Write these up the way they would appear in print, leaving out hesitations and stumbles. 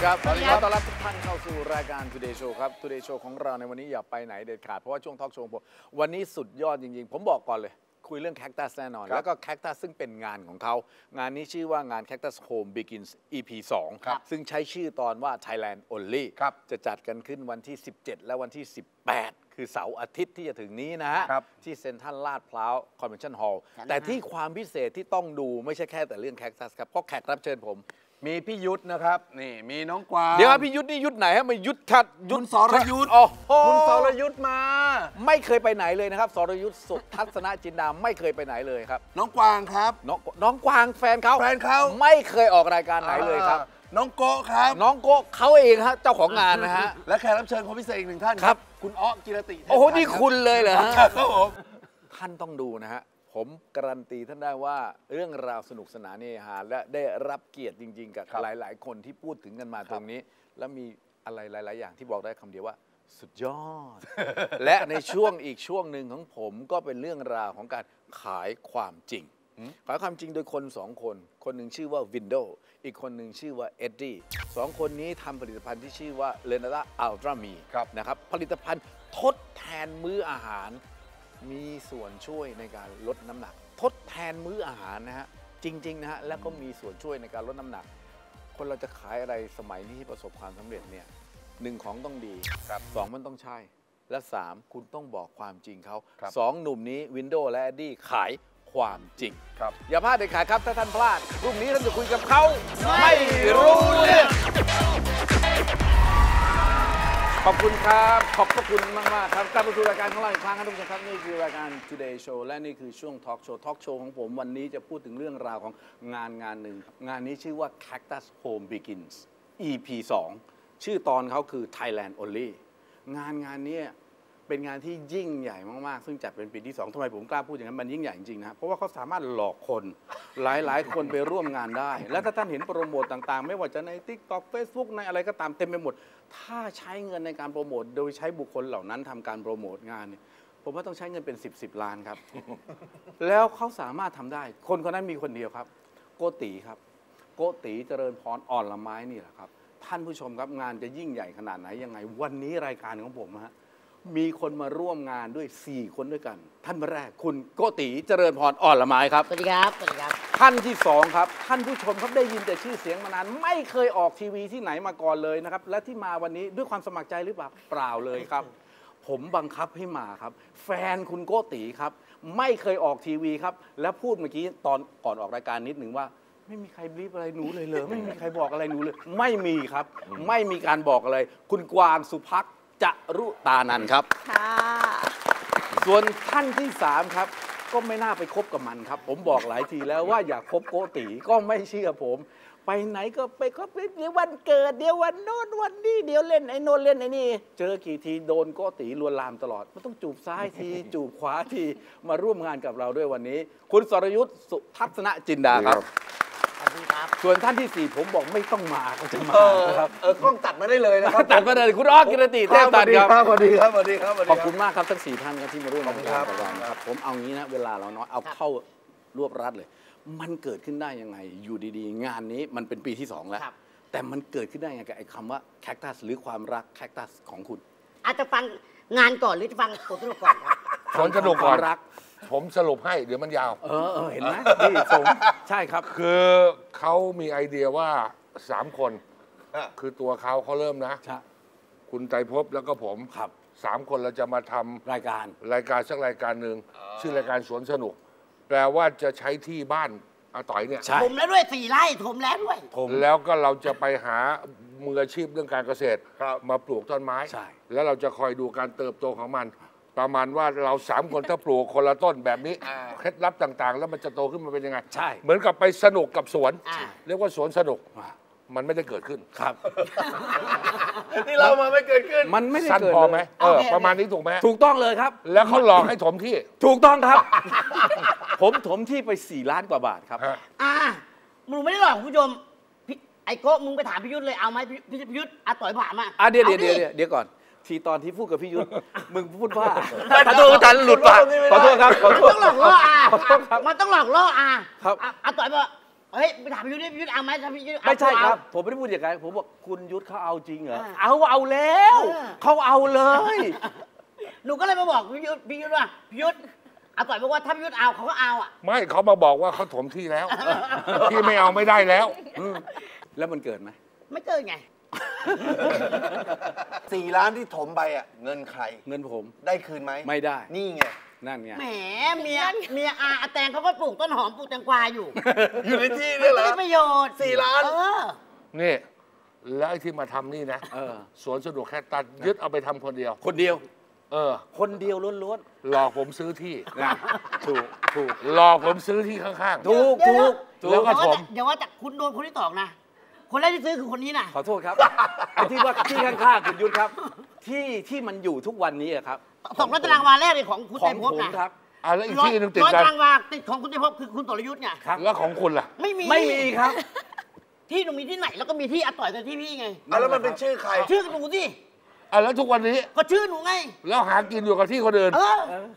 ครับขอต้อนรับทุกท่านเข้าสู่รายการ Today Show ครับ Today Show ของเราในวันนี้อย่าไปไหนเด็ดขาดเพราะว่าช่วงทอล์กโชว์ผมวันนี้สุดยอดจริงๆผมบอกก่อนเลยคุยเรื่องแคคตัสแน่นอนแล้วก็แคคตัสซึ่งเป็นงานของเขางานนี้ชื่อว่างาน Cactus Home Begins EP 2ซึ่งใช้ชื่อตอนว่า Thailand Only จะจัดกันขึ้นวันที่17และวันที่18คือเสาร์อาทิตย์ที่จะถึงนี้นะฮะที่เซ็นทรัลลาดพร้าวคอนเวนชั่นฮอลล์แต่ที่ความพิเศษที่ต้องดูไม่ใช่แค่แต่เรื่องแคคตัสครับเพราะแขกรับเชิญผมมีพี่ยุทธนะครับนี่มีน้องกวางเดี๋ยวพี่ยุทธนี่ยุทธไหนฮะมายุทธทัดยุทธสรยุทธคุณสรยุทธมาไม่เคยไปไหนเลยนะครับสรยุทธสุทัศนจินดาไม่เคยไปไหนเลยครับน้องกวางครับน้องกวางแฟนเขาไม่เคยออกรายการไหนเลยครับน้องโกครับน้องโกเขาเองฮะเจ้าของงานนะฮะและแขกรับเชิญคนพิเศษอีกหนึ่งท่านครับคุณอ๊อกิรติโอ้โหนี่คุณเลยเหรอครับผมท่านต้องดูนะฮะผมการันตีท่านได้ว่าเรื่องราวสนุกสนานเฮฮาและได้รับเกียรติจริงๆกับหลายๆคนที่พูดถึงกันมาตรงนี้แล้วมีอะไรหลายๆอย่างที่บอกได้คำเดียวว่าสุดยอด และในช่วงอีกช่วงหนึ่งของผมก็เป็นเรื่องราวของการขายความจริงขายความจริงโดยคนสองคนคนหนึ่งชื่อว่าวินโดว์อีกคนหนึ่งชื่อว่าเอ็ดดี้สองคนนี้ทำผลิตภัณฑ์ที่ชื่อว่าเลนาร่าอัลตร้ามีนะครับผลิตภัณฑ์ทดแทนมื้ออาหารมีส่วนช่วยในการลดน้ำหนักทดแทนมื้ออาหารนะฮะจริงๆนะฮะแล้วก็มีส่วนช่วยในการลดน้ำหนักคนเราจะขายอะไรสมัยนี้ที่ประสบความสำเร็จเนี่ยหนึ่งของต้องดีสองมันต้องใช่และสามคุณต้องบอกความจริงเขาสองหนุ่มนี้วินโดว์และแอดดี้ขายความจริงอย่าพลาดเด็ดขาดครับถ้าท่านพลาดพรุ่งนี้ท่านจะคุยกับเขาไม่รู้เรื่องขอบคุณครับขอบพระคุณมากๆครับกลับมาสู่รายการของเราอีกครั้งครับทุกท่านครับนี่คือรายการ Today Show และนี่คือช่วงทอล์กโชว์ของผมวันนี้จะพูดถึงเรื่องราวของงานหนึ่งงานนี้ชื่อว่า Cactus Home Begins EP 2ชื่อตอนเขาคือ Thailand Only งานนี้เป็นงานที่ยิ่งใหญ่มากๆซึ่งจัดเป็นปีที่2ทำไมผมกล้าพูดอย่างนั้นมันยิ่งใหญ่จริงๆนะเพราะว่าเขาสามารถหลอกคนหลายๆคนไปร่วมงานได้และถ้าท่านเห็นโปรโมทต่างๆไม่ว่าจะใน TikTok Facebook ในอะไรก็ตามเต็มไปหมดถ้าใช้เงินในการโปรโมทโดยใช้บุคคลเหล่านั้นทำการโปรโมทงานเนี่ยผมว่าต้องใช้เงินเป็น10 ล้านครับ แล้วเขาสามารถทำได้คนคนนั้นมีคนเดียวครับโกติครับโกติเจริญพรอ่อนละไม้นี่แหละครับท่านผู้ชมครับงานจะยิ่งใหญ่ขนาดไหนยังไงวันนี้รายการของผมฮะมีคนมาร่วมงานด้วย4คนด้วยกันท่านแรกคุณโกติเจริญพรอ่อนละไม้ครับสวัสดีครับสวัสดีครับท่านที่2ครับท่านผู้ชมครับได้ยินแต่ชื่อเสียงมานานไม่เคยออกทีวีที่ไหนมาก่อนเลยนะครับและที่มาวันนี้ด้วยความสมัครใจหรือเปล่าเปล่าเลยครับผมบังคับให้มาครับแฟนคุณโกติครับไม่เคยออกทีวีครับแล้วพูดเมื่อกี้ตอนก่อนออกรายการนิดหนึ่งว่าไม่มีใครบรีฟอะไรหนูเลยไม่มีใครบอกอะไรหนูเลยไม่มีครับไม่มีการบอกอะไรคุณกวางสุภักดิ์จรุตานันท์ครับค่ะส่วนท่านที่3ครับก็ไม่น่าไปคบกับมันครับผมบอกหลายทีแล้วว่าอยากคบโกติก็ไม่เชื่อผมไปไหนก็ไปคบเดี๋ยววันเกิดเดี๋ยววันโน้นวันนี้เดี๋ยวเล่นไอ้โน้นเล่นไอ้นี่เจอกี่ทีโดนโกติลวนลามตลอดมันต้องจูบซ้ายทีจูบขวาทีมาร่วมงานกับเราด้วยวันนี้คุณสรยุทธสุทัศนจินดาครับส่วนท่านที่4ผมบอกไม่ต้องมาเขาจะมานะครับกล้องตัดมาได้เลยนะครับตัดมาเลยคุณอ๊อกกิรติเทพตัดครับสวัสดีครับสวัสดีครับขอบคุณมากครับทั้ง4ท่านที่มาร่วมงานกับเราครับผมเอางี้นะเวลาเราน้อยเอาเข้ารวบรัดเลยมันเกิดขึ้นได้ยังไงอยู่ดีๆงานนี้มันเป็นปีที่2แล้วแต่มันเกิดขึ้นได้ยังไงกับไอ้คำว่าแคคตัสหรือความรักแคคตัสของคุณอาจจะฟังงานก่อนหรือจะฟังผลสรุปก่อนครับผลสรุปก่อนรักผมสรุปให้เดี๋ยวมันยาวเห็นไหมนี่สมใช่ครับคือเขามีไอเดียว่า3คนคือตัวเขาเริ่มนะคุณไตรภพแล้วก็ผม3คนเราจะมาทำรายการสักรายการหนึ่งชื่อรายการสวนสนุกแปลว่าจะใช้ที่บ้านอาต่อยเนี่ยถมแล้วด้วย4 ไร่ถมแล้วด้วยแล้วก็เราจะไปหามืออาชีพเรื่องการเกษตรมาปลูกต้นไม้แล้วเราจะคอยดูการเติบโตของมันประมาณว่าเรา3คนถ้าปลูกคนละต้นแบบนี้เคล็ดลับต่างๆแล้วมันจะโตขึ้นมาเป็นยังไงใช่เหมือนกับไปสนุกกับสวนเรียกว่าสวนสนุกมันไม่ได้เกิดขึ้นครับที่เรามาไม่เกิดขึ้นมันไม่ได้สั้นเกิดพอไหมประมาณนี้ถูกไหมถูกต้องเลยครับแล้วเขาหลอกให้ถมที่ถูกต้องครับผมถมที่ไป4 ล้านกว่าบาทครับมึงไม่ได้หลอกคุณผู้ชมไอ้โก้มึงไปถามพี่ยุทธเลยเอาไหมพี่ยุทธอาต่อยผ่ามาเดี๋ยวก่อนทีตอนที่พูดกับพี่ยุทธมึงพูดว่าขอโทษอาจารย์หลุดปากขอโทษครับขอโทษต้องหลอกล่อมันต้องหลอกล่อครับอาต่อยบอกเฮ้ยไปถามพี่ยุทธดิพี่ยุทธเอาไหมถ้าพี่ยุทธเอาไม่ใช่ครับเอาผมไม่ได้พูดอย่างไรผมบอกคุณยุทธเขาเอาจริงเหรออ่าเอาแล้ว เขาเอาเลยหนูก็เลยมาบอกพี่ยุทธว่าพี่ยุทธเอาต่อยบอกว่าถ้าพี่ยุทธเอาเขาก็เอาอ่ะไม่เขามาบอกว่าเขาถมที่แล้ว ที่ไม่เอาไม่ได้แล้วแล้วมันเกิดไหมไม่เกินไง 4 ล้านที่ถมไปอ่ะเงินใครเงินผมได้คืนไหมไม่ได้นี่ไงนั่นไงแหมเมียอาแตงเขาก็ปลูกต้นหอมปลูกแตงกวาอยู่อยู่ในที่นี่เหรไม่อได้ประโยชน์ 4 ล้านนี่ แล้วไอ้ที่มาทำนี่นะเออสวนสนุกแค่ตัดยึดเอาไปทำคนเดียวคนเดียวเออคนเดียวล้วนหลอกผมซื้อที่ๆนะถูกหลอกผมซื้อที่ข้างๆถูกแล้วก็ถมเดี๋ยวว่าแต่คุณโดนคนที่ตอกนะ คนแรกที่ซื้อคือคนนี้นะขอโทษครับ ไอ้ที่ว่าที่ข้างๆคุณยุทธครับ ที่มันอยู่ทุกวันนี้อะครับ 200 ตารางวาแรกเลยของคุณขเต็องมผภพมนะครับอ่ะแล้วอีกที่หนึงติดร้อยกันตารางวาติดของคุณเต็มภพคือคุณสรยุทธ์ไงครับแล้วของคุณล่ะไม่มีไม่มีครับที่หนูมีที่ไหนแล้วก็มีที่อาต่อยกับที่พี่ไงเอาแล้วมันเป็นชื่อใครชื่อหนูสิอ่ะแล้วทุกวันนี้ก็ชื่อหนูไงแล้วหากินอยู่กับที่คนอื่นเออก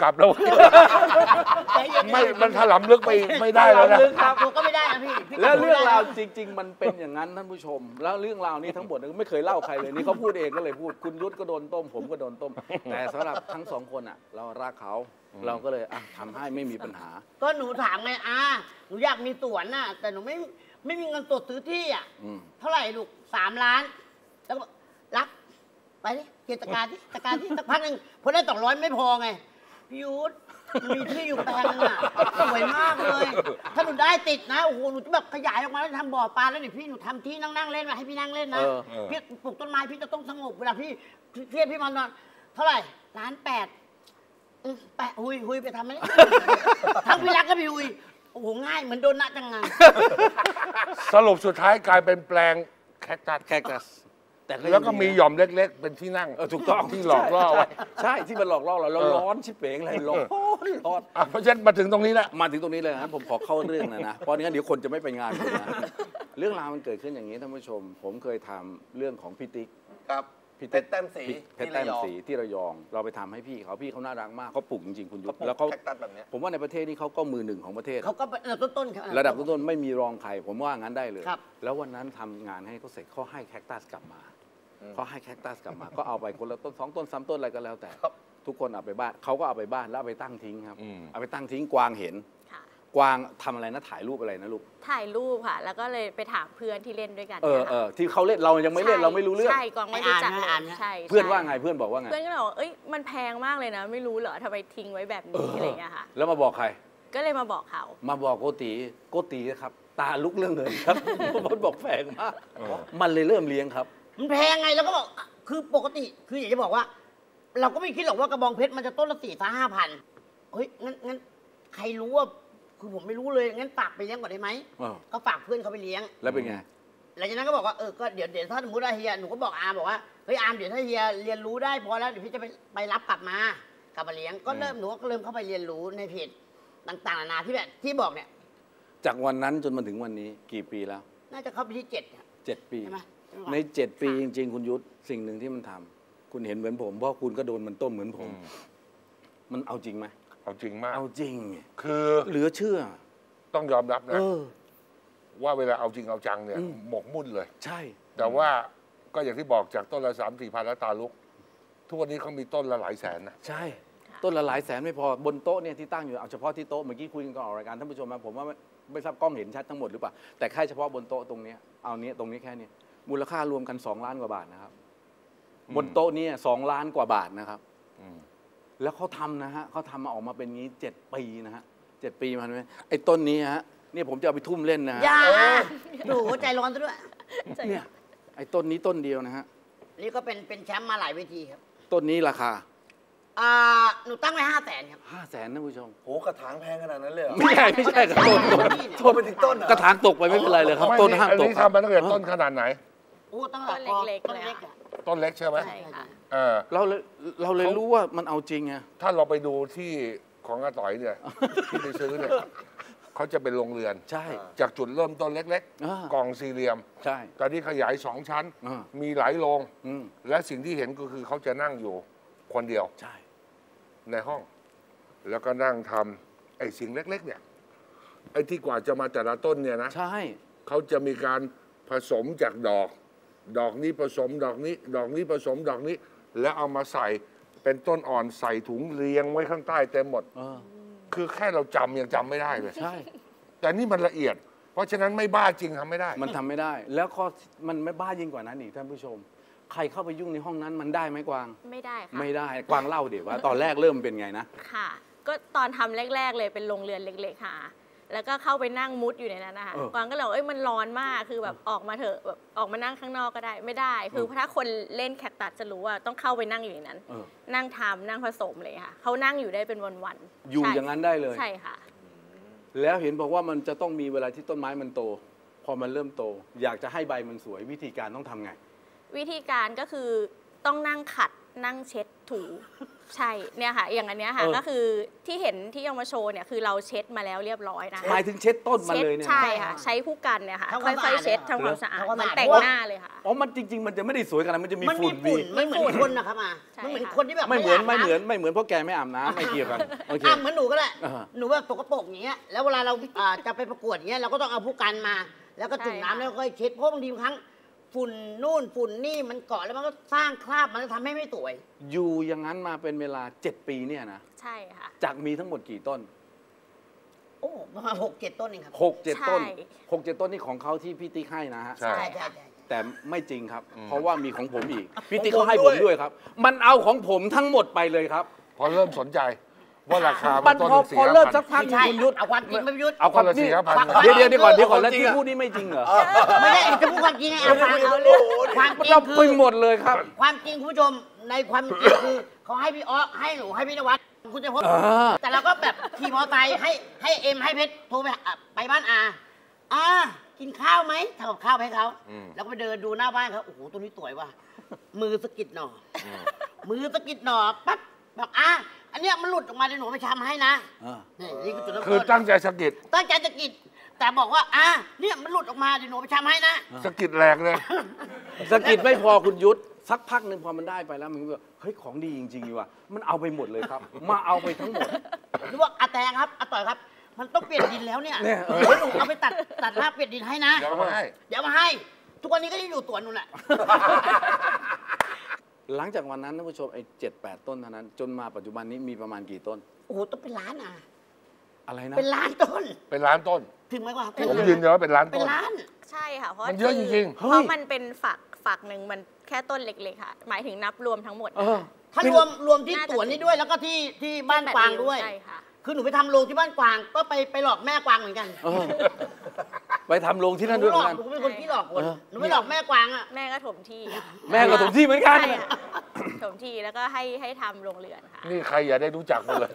ลับแล้วใจเย็นๆไม่มันถลำลึกไปไม่ได้แล้วนะถลำลึกครับผมก็ไม่ได้นะพี่พี่แล้วเรื่องราวก็ไม่ได้นะจริง ๆ มันเป็นอย่างนั้นท่านผู้ชม แล้วเรื่องราวนี้ทั้งหมดไม่เคยเล่าใครเลยนี่เขาพูดเองก็เลยพูดคุณยุทธก็โดนต้มผมก็โดนต้ม แต่สำหรับทั้งสองคนอ่ะ เรารักเขาเราก็เลยทำให้ไม่มีปัญหาก็หนูถามไงหนูอยากมีสวนน่ะ แต่หนูไม่มีเงินสดซื้อที่อ่ะอืมเท่าไหร่ลูก3 ล้าน แล้วก็บอกรับไปดิเกียรติการที่ตะการที่สักพักหนึ่งพอได้200ไม่พอไงพี่ยุทธมันมีที่อยู่แปลงนึงอ่ะสวยมากเลย ถ้าหนูได้ติดนะโอ้โหหนูจะแบบขยายออกมาแล้วทำบ่อปลาแล้วเดี๋ยวพี่หนูทำที่นั่งเล่นมาให้พี่นั่งเล่นนะเออพี่ปลูกต้นไม้พี่จะต้องสงบเวลาพี่เครียดพี่มานอนเท่าไหร่1.8 ล้านแปะหุยไปทำไหมเนี่ย ทั้งพี่รักก็พี่หุยโอ้โหง่ายเหมือนโดนนะจังงังสรุปสุดท้ายกลายเป็นแปลงแคคตัสแคคตัสแต่แล้วก็มีหย่อมเล็ก ๆ เป็นที่นั่งถูกต้องที่หลอกล่อไว้ใช่ที่มันหลอกล่อเราร้อนชิบเป๋งเลยร้อนอ่ะเพราะฉะนั้นมาถึงตรงนี้แล้วมาถึงตรงนี้เลยนะผมขอเข้าเรื่องนะเพราะงั้นเดี๋ยวคนจะไม่ไปงานผมนะเรื่องราวมันเกิดขึ้นอย่างนี้ท่านผู้ชม ผมเคยทำเรื่องของพี่ติ๊กครับพี่เพชรแต้มสีเพชรแต้มสีที่ระยองเราไปทำให้พี่เขาน่ารักมากเขาปลูกจริงๆคุณยุทธแล้วเขาเขาแคคตัสแบบเนี้ยผมว่าในประเทศนี้เขาก็มือหนึ่งของประเทศเขาก็ต้นๆครับระดับต้นๆไม่มีรองใครผมว่างั้นได้เลยครับแล้ววันนั้นทำงานให้เขาเสร็จเขาให้แคคตัสกลับมาเขาให้แคคตัสกลับมา ก็เอาไปคนละต้น2 ต้น 3 ต้นอะไรก็แล้วแต่ครับทุกคนเอาไปบ้านเขาก็เอาไปบ้านแล้วเอาไปตั้งทิ้งครับอืมเอาไปตั้งทิ้งกวางเห็นค่ะกวางทำอะไรนะถ่ายรูปอะไรนะลูกถ่ายรูปค่ะ แล้วก็เลยไปถามเพื่อนที่เล่นด้วยกันเออนี่ยเอค่ะอที่เขาเล่นเรายังไม่เล่นใช่เราไม่รู้เรื่องใช่กองไม่รู้จักเลยอ่านไหมใช่เพื่อนใช่ว่าไงเพื่อนบอกว่าไงเพื่อนก็บอกว่าเอ้ยมันแพงมากเลยนะ ไม่รู้เหรอทำไมทิ้งไว้แบบนี้อะไรอย่างเงี้ยค่ะแล้วมาบอกใครก็เลยมาบอกเขามาบอกโกตีครับตาลุกเรื่องเงินครับ มันบอกแพงมากมันเลยเริ่มเลี้ยงครับมันแพงไงแล้วก็บอกคือปกติคืออยากจะบอกว่า เราก็ไม่คิดหรอกว่ากระบองเพชรมันจะต้นละ4-5 พันเฮ้ยงั้นใครรู้ว่าคือผมไม่รู้เลยงั้นฝากไปเลี้ยงก่อนได้ไหมเออก็ฝากเพื่อนเขาไปเลี้ยงแล้วเป็นไงหลังจากนั้นก็บอกว่าก็เดี๋ยวถ้าสมมติว่าเฮียหนูก็บอกอาร์มบอกว่าเฮ้ยอาร์มเดี๋ยวถ้าเฮียเรียนรู้ได้พอแล้วเดี๋ยวพี่จะไปรับกลับมาเลี้ยงก็หนูก็เริ่มเข้าไปเรียนรู้ในเพจต่างๆนานาที่แบบที่บอกเนี่ยจากวันนั้นจนมาถึงวันนี้กี่ปีแล้วน่าจะเข้าไปที่7ครับ 7 ปีใช่ไหมใน 7 ปีจริงๆ คุณยุทธสิ่งหนึ่งที่มันทำคุณเห็นเหมือนผมเพราะคุณก็โดนมันต้มเหมือนผม มันเอาจริงไหมเอาจริงมากเอาจริงคือเหลือเชื่อต้องยอมรับเอนะอว่าเวลาเอาจริงเอาจังเนี่ยอืมหมกมุ่นเลยใช่แต่ว่าก็อย่างที่บอกจากต้นละ3-4 พันแล้วตาลุก ทุกวันนี้เขามีต้นละหลายแสนนะใช่ ต้นละหลายแสนไม่พอบนโต๊ะเนี่ยที่ตั้งอยู่เอาเฉพาะที่โต๊ะเมื่อกี้คุยกันก่อนออกรายการท่านผู้ชมมาผมว่าไม่ทราบกล้องเห็นชัดทั้งหมดหรือเปล่าแต่แค่เฉพาะบนโต๊ะตรงเนี้ยเอาเนี้ยตรงนี้แค่เนี้ยมูลค่ารวมกัน2 ล้านกว่าบาทนะครับบนโต๊ะนี้2 ล้านกว่าบาทนะครับอืมแล้วเขาทำนะฮะเขาทำมาออกมาเป็นงี้7 ปีนะฮะ7 ปีมันไหมไอ้ต้นนี้ฮะเนี่ยผมจะเอาไปทุ่มเล่นนะฮะอย่าดูใจร้อนซะด้วยเนี่ยไอ้ต้นนี้ต้นเดียวนะฮะนี่ก็เป็นแชมป์มาหลายเวทีครับต้นนี้ราคาหนูตั้งไว้500,000ครับ 500,000นะผู้ชมโหกระถางแพงขนาดนั้นเลยเหรอไม่ใช่ครับต้นโทรไปถึงต้นเหรอกระถางตกไปไม่เป็นไรเลยครับไม่ต้นนี่ห้ามอันตกนี้ครับทำมาตั้งแต่ต้นขนาดไหนโอ้ตั้งแต่ต้นเล็กๆต้นเลยเล็กอะอะต้นเล็กใช่ไหมใช่ค่ะเออเราเลยรู้ว่ามันเอาจริงไงถ้าเราไปดูที่ของอาต่อยเนี่ย ที่ไปซื้อเนี่ยเขาจะเป็นโรงเรือนใช่จากจุดเริ่มต้นเล็กอ่าๆ กล่องสี่เหลี่ยมใช่ตอนนี้ขยาย2 ชั้นอ่ามีหลายโรงอืมและสิ่งที่เห็นก็คือเขาจะนั่งอยู่คนเดียวใช่ในห้อง แล้วก็นั่งทำไอ้สิ่งเล็ก ๆ เนี่ยไอ้ที่กว่าจะมาแต่ละต้นเนี่ยนะใช่เขาจะมีการผสมจากดอก ดอกนี้ผสมดอกนี้ ดอกนี้ผสมดอกนี้ แล้วเอามาใส่เป็นต้นอ่อนใส่ถุงเรียงไว้ข้างใต้เต็มหมดคือแค่เราจำยังจำไม่ได้เลยใช่แต่นี่มันละเอียด เพราะฉะนั้นไม่บ้าจริงทำไม่ได้มันทำไม่ได้ แล้วข้อมันไม่บ้ายิ่งกว่านั้นอีกท่านผู้ชม ใครเข้าไปยุ่งในห้องนั้นมันได้ไหมกวางไม่ได้ค่ะไม่ได้กวางเล่าเดี๋ยวว่า ตอนแรกเริ่มเป็นไงนะค่ะ ก็ตอนทำแรก ๆ เลยเป็นโรงเรือนเล็กๆค่ะ แล้วก็เข้าไปนั่งมุดอยู่ในนั้นนะคะ กวางก็เลยบอกมันร้อนมาก คือแบบออกมาเถอะแบบออกมานั่งข้างนอกก็ได้ ไม่ได้ คือถ้าคนเล่นแคคตัสจะรู้ว่าต้องเข้าไปนั่งอยู่ในนั้น นั่งทำนั่งผสมเลยค่ะ เขานั่งอยู่ได้เป็นวันๆอยู่อย่างนั้นได้เลยใช่ค่ะแล้วเห็นบอกว่ามันจะต้องมีเวลาที่ต้นไม้มันโต พอมันเริ่มโต อยากจะให้ใบมันสวยวิธีการต้องทำไงวิธีการก็คือต้องนั่งขัดนั่งเช็ดถูใช่เนี่ยค่ะ อย่างอันเนี้ยค่ะก็คือที่เห็นที่เอามาโชว์เนี่ยคือเราเช็ดมาแล้วเรียบร้อยนะหมายถึงเช็ดต้นมันเลยเนี่ยใช่ค่ะใช้ผู้กันเนี่ยค่ะค่อยๆเช็ดทำความสะอาดเหมือนแต่งหน้าเลยค่ะอ๋อมันจริง ๆ มันจะไม่ได้สวยขนาดนั้นมันจะมีมันมีฝุ่นฝุ่นไม่เหมือนคนนะครับมันเหมือนคนที่แบบไม่เหมือนเพราะแกไม่อาบน้ำไม่เกี่ยวกันโอเคเหมือนหนูก็แหละหนูแบบตกกระปรกอย่างเงี้ยแล้วเวลาเราจะไปประกวดอย่างเงี้ยเราก็ต้องเอาผู้กันมา แล้วก็จุ่มน้ำแล้วค่อยเช็ดเพราะบางทีบางครั้งฝุ่นนู่นฝุ่นนี่มันเกาะแล้วมันก็สร้างคราบมันจะทำให้ไม่สวยอยู่อย่างนั้นมาเป็นเวลา7 ปีเนี่ยนะใช่ค่ะจากมีทั้งหมดกี่ต้นโอ้ประมาณ6-7 ต้นเองครับ 6-7 ต้น 6-7 ต้นนี่ของเขาที่พี่ติ๊กให้นะฮะใช่ใช่แต่ไม่จริงครับ เพราะว่ามีของผมอีกพี่ติ๊กเขาให้ผมด้วยครับ มันเอาของผมทั้งหมดไปเลยครับพอเริ่มสนใจว่าราคามัมัน นต้นพอเริ่มสักไม่พักหนึ่ใช่งคุณยุทธเอาความจริงไม่ยุทธเอาความคนละจริง 4,000 เดี๋ยวก่อนแล้วที่พูดนี่ไม่จริงเหรอไม่ได้จะพูดความจริงไงเอาความจริงเราคืไปอหมดเลยครับความจริงคุณผู้ชมในความจริงคือเขาให้พี่อ๊อให้หนูให้พี่นวัดคุณจะพบแต่เราก็แบบขี่มอเตอร์ไซค์ให้เอ็มให้เพชรโทรไปบ้านอากินข้าวไหมทำกับข้าวให้เขาแล้วก็ไปเดินดูหน้าบ้านเขาโอ้โหตัวนี้สวยว่ะมือสะกิดหน่อมือสะกิดหน่อปั๊บบอกอันเนี้ยมันหลุดออกมาเดี๋ยวหนูไปทำให้นะนี่คือจุดเริ่มคือต้นตั้งใจสะกิดตั้งใจสะกิดแต่บอกว่าเนี่ยมันหลุดออกมาเดี๋ยวหนูไปทำให้นะสะกิดแหลกเลยสกิดไม่พอคุณยุทธสักพักหนึ่งพอมันได้ไปแล้วมันก็แบบเฮ้ยของดีจริงๆดีว่ะมันเอาไปหมดเลยครับ มาเอาไปทั้งหมดหรือว่าอาแตงครับอาต่อยครับ มันต้องเปลี่ยนดินแล้วเนี่ยเนี่ยเดี๋ยวหนูเอาไปตัดรากเปลี่ยนดินให้นะเดี๋ยวเอามาให้เดี๋ยวมาให้ ทุกวันนี้ก็ยังอยู่สวนนู่นแหละหลังจากวันนั้นท่านผู้ชมไอ้7-8 ต้นเท่านั้น จนมาปัจจุบันนี้มีประมาณกี่ต้นโอ้โหต้องเป็นล้านอ่ะอะไรนะเป็นล้านต้นเป็นล้านต้นถึงไหมวะผมยืนยันว่าเป็นล้านเป็ต้นนล้านใช่ค่ะ เพราะมันเยอะจริงๆเพราะมันเป็นฝักหนึ่งมันแค่ต้นเล็กๆค่ะ หมายถึงนับรวมทั้งหมดถ้ารวมที่สวนนี้ด้วยแล้วก็ที่บ้านกวางด้วยใช่ค่ะคือหนูไปทำโรงที่บ้านกวางก็ไปหลอกแม่กวางเหมือนกันไปทำโรงที่นั่นด้วยเหมือนกันหนูเป็นคนที่หลอกคนหนูไม่หลอกแม่กวางอ่ะแม่ก็ถมที่อะแม่ก็ถมที่เหมือนกันใช่ค่ะถมที่แล้วก็ให้ทำโรงเรือนค่ะนี่ใครอย่าได้รู้จักหมดเลย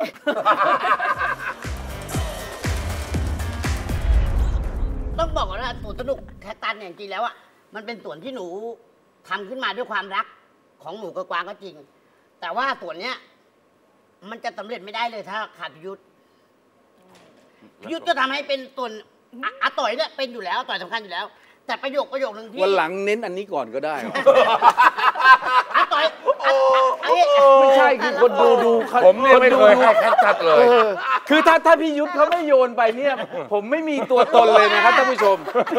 ต้องบอกก่อนว่าสวนสนุกแคคตัสเนี่ยจริงๆแล้วอ่ะมันเป็นสวนที่หนูทำขึ้นมาด้วยความรักของหนูกับกวางก็จริง แต่ว่าสวนเนี้ยมันจะสำเร็จไม่ได้เลยถ้าขาดพิยุทธพิยุทธก็ทำให้เป็นส่วนอาต่อยเนี่ยเป็นอยู่แล้วอาต่อยสำคัญอยู่แล้ว แต่ประโยคหนึ่งที่วันหลังเน้นอันนี้ก่อนก็ได้อาต่อยไม่ใช่คือคนดูผมเนี่ยไม่เคยให้แคคตัสเลยคือถ้าพี่ยุทธเขาไม่โยนไปเนี่ย ผมไม่มีตัวตนเลยนะครับท่านผู้ชม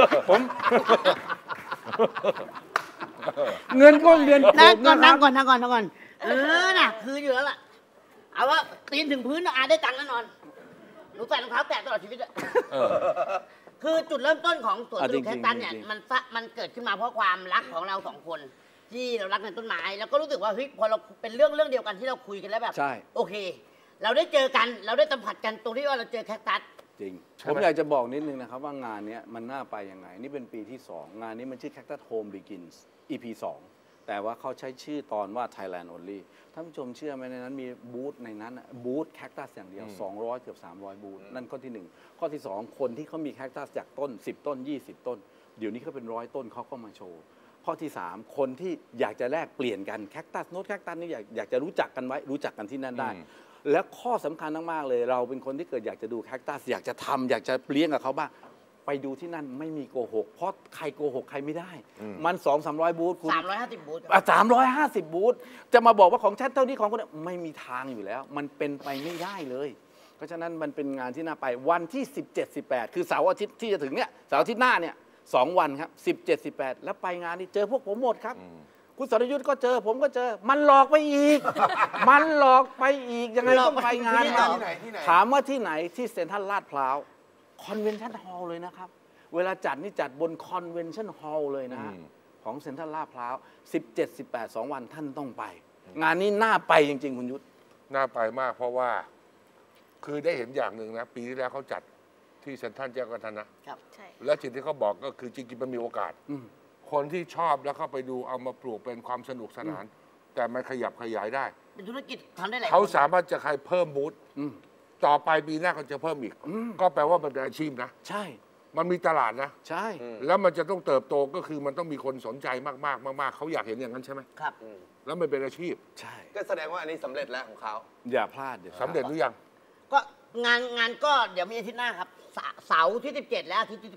เงินก้อนเดือนผมนั่งก่นะอนน่ะคืออยู่แล้วล่ะเอาว่าตีนถึงพื้นอาได้ตังค์แน่นอนหนูใส่รองเท้าแตะตลอดชีวิตอะคือจุดเริ่มต้นของสวนสนุกแคคตัสเนี่ยมันเกิดขึ้นมาเพราะความรักของเราสองคน ที่เรารักในต้นไม้แล้วก็รู้สึกว่าเฮ้ยพอเราเป็นเรื่องเดียวกันที่เราคุยกันแล้วแบบใช่โอเค เราได้เจอกันเราได้สัมผัสกันตรงที่ว่าเราเจอแคคตัสจริง ผมอยากจะบอกนิดนึงนะครับว่างานนี้มันน่าไปยังไง นี่เป็นปีที่ 2 งานนี้มันชื่อ Cactus Home Begins EP 2 แต่ว่าเขาใช้ชื่อตอนว่า Thailand Only ท่านผู้ชมเชื่อไหมในนั้นมีบูธในนั้นบูธแคคตัสอย่างเดียว 200 เกือบ 300 บูธนั่นข้อที่ 1 ข้อที่ 2 คนที่เขามีแคคตัสจากต้น 10 ต้น 20 ต้น เดี๋ยวนี้เขาเป็น100 ต้นเขาก็มาโชว์ข้อที่ 3 คนที่อยากจะแลกเปลี่ยนกันแคคตัสโน้ตแคคตัสนี่อยากจะรู้จักกันไว้รู้จักกันที่นั่นได้ และข้อสำคัญมากๆเลยเราเป็นคนที่เกิดอยากจะดูแคคตัสอยากจะทำอยากจะเลี้ยงกับเขาบ้างไปดูที่นั่นไม่มีโกหกเพราะใครโกหกใครไม่ได้มัน200-300 บูธคุณ 350 บูธ 350 บูธจะมาบอกว่าของฉันเท่านี้ของคนไม่มีทางอยู่แล้ว มันเป็นไปไม่ได้เลยเพราะฉะนั้นมันเป็นงานที่น่าไปวันที่ 17 18 คือเสาร์อาทิตย์ที่จะถึงเนี่ยเสาร์อาทิตย์หน้าเนี่ย2 วันครับ17 18 แล้วไปงานนี้เจอพวกผมหมดครับคุณสรยุทธ์ก็เจอผมก็เจอมันหลอกไปอีก มันหลอกไปอีกยังไงต้องไปงานที่ไหนถามว่าที่ไหนที่เซ็นทรัลลาดพร้าวคอนเวนชั่นฮอลล์เลยนะครับเวลาจัดนี่จัดบนคอนเวนชั่นฮอลล์เลยนะฮะของเซ็นทรัลลาดพร้าว17 18 2 วันท่านต้องไป งานนี้น่าไปจริงๆคุณยุทธน่าไปมากเพราะว่าคือได้เห็นอย่างหนึ่งนะปีที่แล้วเขาจัดที่เซ็นทรัลแจ้งวัฒนะครับใช่และสิ่งที่เขาบอกก็คือจริงๆมันมีโอกาสคนที่ชอบแล้วเข้าไปดูเอามาปลูกเป็นความสนุกสนาน แต่มันขยับขยายได้เป็นธุรกิจทำได้หลายเขาคนสามารถจะใครเพิ่มบูธต่อไปปีหน้าก็จะเพิ่มอีก ก็แปลว่ามันเป็นอาชีพนะใช่มันมีตลาดนะใช่แล้วมันจะต้องเติบโตก็คือมันต้องมีคนสนใจมากๆมากๆเขาอยากเห็นอย่างนั้นใช่ไหมครับแล้วมันเป็นอาชีพใช่ก็แสดงว่าอันนี้สำเร็จแล้วของเขาอย่าพลาดเดี๋ยวสำเร็จหรือยังก็งานก็เดี๋ยวมีอาทิตย์หน้าครับเสาร์ที่ 17 และอาทิตย์ที่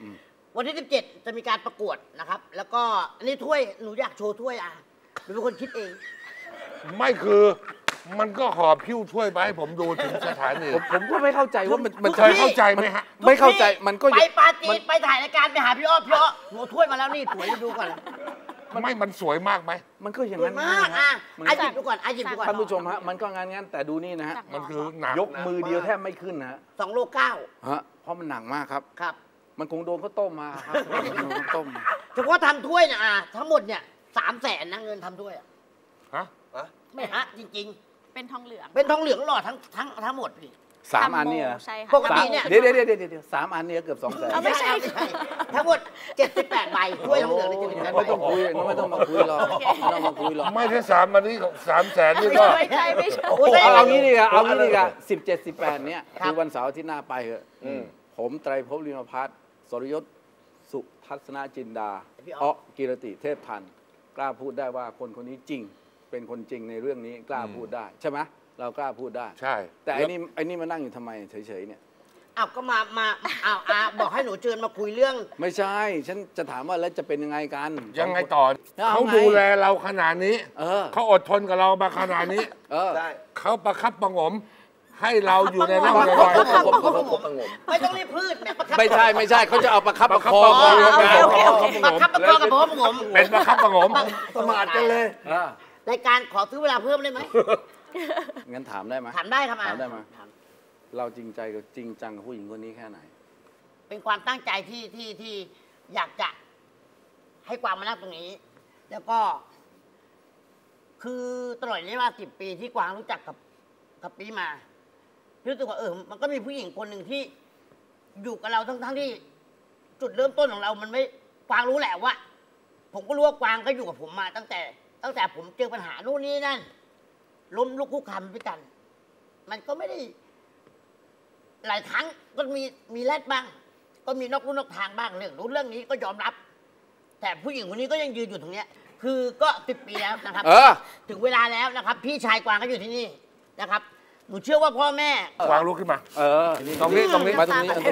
18 วันที่ 17 จะมีการประกวดนะครับ แล้วก็อันนี้ถ้วยหนูอยากโชว์ถ้วยหนูเป็นคนคิดเองไม่คือมันก็หอบพิ้วถ้วยไปให้ผมดูถึงสถานีผมก็ไม่เข้าใจว่ามันเคยเข้าใจไหมฮะไม่เข้าใจมันก็ไปปาจีนไปถ่ายรายการไปหาพี่อ้อหนูถ้วยมาแล้วนี่สวยดูก่อนมันสวยมากไหมมันก็อย่างสวยนั้นมากมันหยิบดูก่อนหยิบดูก่อนท่านผู้ชมฮะมันก็งานแต่ดูนี่นะฮะมันคือหนักยกมือเดียวแทบไม่ขึ้นนะฮะ 2 โล 9 ฮะเพราะมันหนักมากครับครับมันคงโดนข้าวต้มมาครับโดนข้าวต้มมาเฉพาะทำถ้วยเนี่ยทั้งหมดเนี่ย300,000นะเงินทำถ้วยฮะไม่จริงเป็นทองเหลืองๆ เป็นทองเหลืองหล่อทั้งหมดพี่ 3 อันเนี่ยใช่ค่ะปกติเนี่ยเดี๋ยว3 อันเนี่ยเกือบ200,000 เอาไม่ใช่ทั้งหมด78 ใบถ้วยทองเหลืองนี่78 ใบไม่ต้องคุยไม่ต้องมาคุยหรอกไม่ต้องมาคุยหรอกไม่ใช่3 อันนี้300,000นี่ก็ไม่ใช่ไม่ใช่เอางี้ดีกว่าเอางี้ดีกว่า17 18เนี่ยคือวันเสาร์ที่หน้าไปเหอะผมไตรภพลิมพัฒน์สรยศสุทัศนจินดากิรติเทพพันธ์กล้าพูดได้ว่าคนคนนี้จริงเป็นคนจริงในเรื่องนี้กล้าพูดได้ใช่ไหมเรากล้าพูดได้ใช่แต่ไอ้นี่มานั่งอยู่ทำไมเฉยๆเนี่ยก็มาบอกให้หนูเชิญมาคุยเรื่องไม่ใช่ฉันจะถามว่าแล้วจะเป็นยังไงกันยังไงต่อเอาเขาไงดูแลเราขนาดนี้ เขาอดทนกับเรามาขนาดนี้ใช่เขาประคับประหงมให้เราอยู่ในร่องรอยไม่ต้องรีบพืชเนี่ยประคับไม่ใช่เขาจะเอาประคับประคองประคับประคองกับผมเป็นประคับประหงมสมาร์ทกันเลยรายการขอซื้อเวลาเพิ่มได้ไหมงั้นถามได้ไหมถามได้ครับถามได้ไหมเราจริงใจกับจริงจังกับผู้หญิงคนนี้แค่ไหนเป็นความตั้งใจที่อยากจะให้ความมานั่งตรงนี้ แล้วก็ คือตลอดระยะเวลา10 ปีที่กวางรู้จักกับปีมารู้สึกว่ามันก็มีผู้หญิงคนหนึ่งที่อยู่กับเราทั้งที่ จุดเริ่มต้นของเรา มันไม่กวางรู้แหละว่า ผมก็รู้ว่ากวางก็อยู่กับผมมา ตั้งแต่ผมเจอปัญหาโน่นนี่นั่นล้มลุกคลุกคลานด้วยกัน มันก็ไม่ได้ หลายครั้งก็มีแรดบ้าง ก็มีนอกลู่นอกทางบ้างเรื่องนี้ก็ยอมรับ แต่ผู้หญิงคนนี้ก็ยังยืนอยู่ตรงเนี้ย คือก็10 ปีแล้วนะครับถึงเวลาแล้วนะครับ พี่ชายกวางก็อยู่ที่นี่นะครับ หนูเชื่อว่าพ่อแม่วางลุกขึ้นมา ตรงนี้มาตรงนี้เลย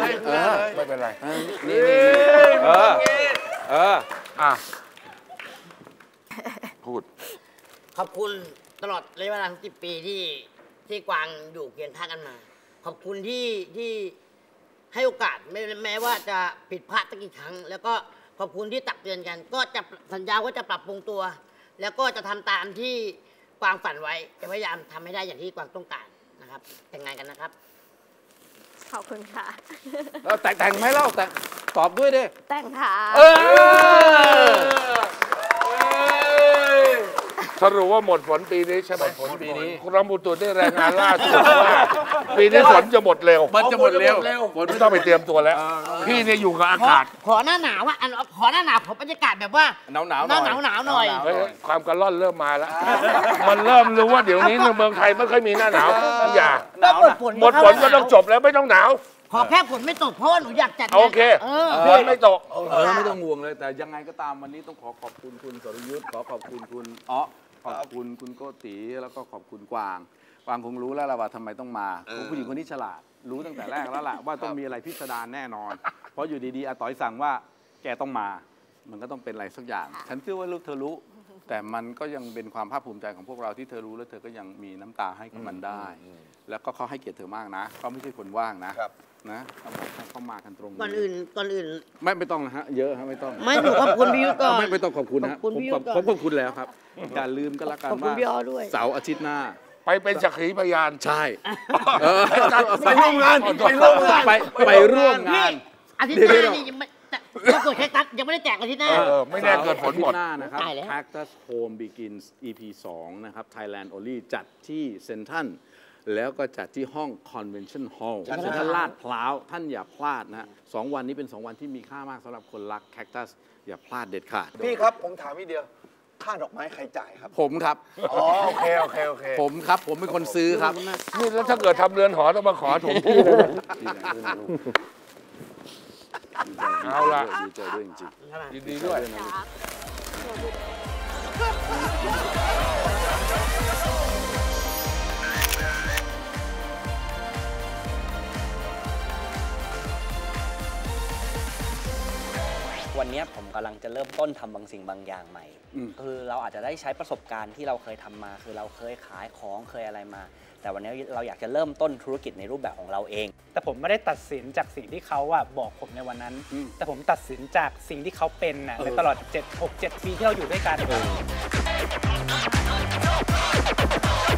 ไม่เป็นไรนี่อ่ะพูดขอบคุณตลอดระยะเวลา10 ปีที่กวางอยู่เคียงข้างกันมา ขอบคุณที่ให้โอกาสแม้ว่าจะผิดพลาดสักกี่ครั้ง แล้วก็ขอบคุณที่ตักเตือนกัน ก็จะสัญญาว่าจะปรับปรุงตัว แล้วก็จะทำตามที่กวางฝันไว้จะพยายามทำให้ได้อย่างที่กวางต้องการนะครับ แต่งงานกันนะครับขอบคุณค่ะแต่งไหมเล่าแต่ตอบด้วยดิแต่งค่ะสรุปว่าหมดฝนปีนี้ใช่ไหมฝนปีนี้กรมอุตุได้รายงานล่าสุดว่าปีนี้ฝนจะหมดเร็วมันจะหมดเร็วฝนไม่ต้องไปเตรียมตัวแล้ว พี่เนี่ยอยู่กับอากาศขอหน้าหนาวขอหน้าหนาวขอบรรยากาศแบบว่าหนาวหนาวหน่อยเฮ้ยความกระล่อนเริ่มมาแล้ว มันเริ่มรู้ว่าเดี๋ยวนี้ในเมืองไทยไม่ค่อยมีหน้าหนาวอย่าก็หมดฝนหมดฝนก็ต้องจบแล้วไม่ต้องหนาวขอแค่ฝนไม่ตกเพราะว่าหนูอยากจัดงานโอเค ฝนไม่ตกไม่ต้องห่วงเลย แต่ยังไงก็ตามวันนี้ต้องขอบคุณคุณสรยุทธ์ขอบคุณคุณขอบคุณคุณโกติแล้วก็ขอบคุณกวางคงรู้แล้วล่ะว่าทำไมต้องมาผู้หญิงคนนี้ฉลาดรู้ตั้งแต่แรกแล้วล่ะว่าต้องมีอะไรพิสดารแน่นอน เพราะอยู่ดีๆอาต๋อยสั่งว่าแกต้องมา มันก็ต้องเป็นอะไรสักอย่าง ฉันเชื่อว่าลูกเธอรู้แต่มันก็ยังเป็นความภาคภูมิใจของพวกเราที่เธอรู้แล้วเธอก็ยังมีน้ำตาให้กับมันได้ แล้วก็เขาให้เกียรติเธอมากนะเขาไม่ใช่คนว่างนะครับ นะเขาบอกให้เขามากันตรงนี้ก่อนอื่นไม่ต้องนะฮะเยอะฮะไม่ต้องไม่หนูขอบคุณพี่ยุทธก่อนไม่ต้องขอบคุณนะขอบคุณพี่ยุทธก่อนผมขอบคุณแล้วครับอย่าลืมก็แล้วกันขอบคุณว่าพี่อ้อด้วยเสาร์อาทิตย์หน้าไปเป็นสักขีพยานใช่ไปร่วมงานไปร่วมงานไปร่วมงานอาทิตย์หน้านี่ยังไม่ถ้าเกิดแค่ตัดยังไม่ได้แจกอาทิตย์หน้าไม่แน่เกิดผลหมดอาทิตย์หน้านะครับตายแล้ว Cactus Home Begins EP 2 นะครับ Thailand Only จัดที่เซ็นทรัลแล้วก็จัดที่ห้อง Convention Hall เซ็นทรัลลาดพร้าวท่านอย่าพลาดนะ2 วันนี้เป็น 2 วันที่มีค่ามากสำหรับคนรัก Cactus อย่าพลาดเด็ดขาดพี่ครับผมถามนิดเดียวค่าดอกไม้ใครจ่ายครับผมครับอ๋อโอเคผมครับ ผมเป็นคนซื้อครับนี่แล้วถ้าเกิดทำเรือนหอต้องมาขอถูกที่เลยนะ เอาล่ะดีใจด้วยจริงๆยินดีด้วยวันนี้ผมกำลังจะเริ่มต้นทำบางสิ่งบางอย่างใหม่ คือเราอาจจะได้ใช้ประสบการณ์ที่เราเคยทำมา คือเราเคยขายของเคยอะไรมา แต่วันนี้เราอยากจะเริ่มต้นธุรกิจในรูปแบบของเราเองแต่ผมไม่ได้ตัดสินจากสิ่งที่เขาบอกผมในวันนั้น แต่ผมตัดสินจากสิ่งที่เขาเป็นในตลอด 7 ปีที่เราอยู่ด้วยกัน